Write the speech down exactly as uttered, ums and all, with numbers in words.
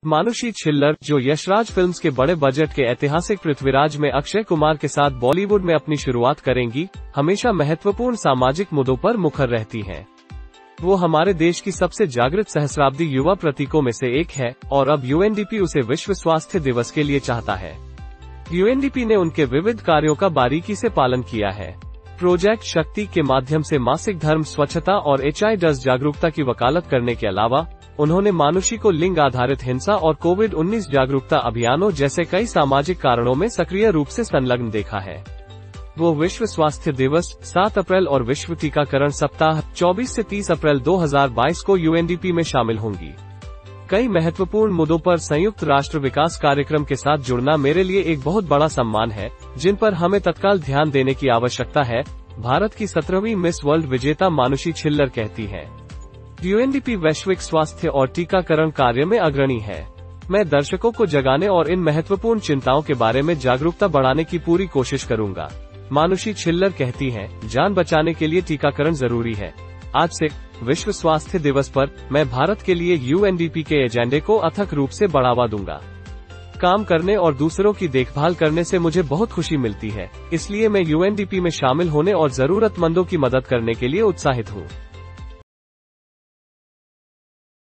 मानुषी छिल्लर, जो यशराज फिल्म्स के बड़े बजट के ऐतिहासिक पृथ्वीराज में अक्षय कुमार के साथ बॉलीवुड में अपनी शुरुआत करेंगी, हमेशा महत्वपूर्ण सामाजिक मुद्दों पर मुखर रहती हैं। वो हमारे देश की सबसे जागृत सहस्राब्दी युवा प्रतीकों में से एक है और अब यूएनडीपी उसे विश्व स्वास्थ्य दिवस के लिए चाहता है। यूएनडीपी ने उनके विविध कार्यों का बारीकी से पालन किया है। प्रोजेक्ट शक्ति के माध्यम से मासिक धर्म, स्वच्छता और एचआईवी जागरूकता की वकालत करने के अलावा उन्होंने मानुषी को लिंग आधारित हिंसा और कोविड उन्नीस जागरूकता अभियानों जैसे कई सामाजिक कारणों में सक्रिय रूप से संलग्न देखा है। वो विश्व स्वास्थ्य दिवस सात अप्रैल और विश्व टीकाकरण सप्ताह चौबीस से तीस अप्रैल दो हज़ार बाईस को यूएनडीपी में शामिल होंगी। कई महत्वपूर्ण मुद्दों पर संयुक्त राष्ट्र विकास कार्यक्रम के साथ जुड़ना मेरे लिए एक बहुत बड़ा सम्मान है, जिन पर हमें तत्काल ध्यान देने की आवश्यकता है, भारत की सत्रहवीं मिस वर्ल्ड विजेता मानुषी छिल्लर कहती हैं। यूएनडीपी वैश्विक स्वास्थ्य और टीकाकरण कार्य में अग्रणी है। मैं दर्शकों को जगाने और इन महत्वपूर्ण चिंताओं के बारे में जागरूकता बढ़ाने की पूरी कोशिश करूंगा। मानुषी छिल्लर कहती हैं, जान बचाने के लिए टीकाकरण जरूरी है। आज से विश्व स्वास्थ्य दिवस पर मैं भारत के लिए यूएनडीपी के एजेंडे को अथक रूप से बढ़ावा दूंगा। काम करने और दूसरों की देखभाल करने से मुझे बहुत खुशी मिलती है, इसलिए मैं यूएनडीपी में शामिल होने और जरूरतमंदों की मदद करने के लिए उत्साहित हूँ।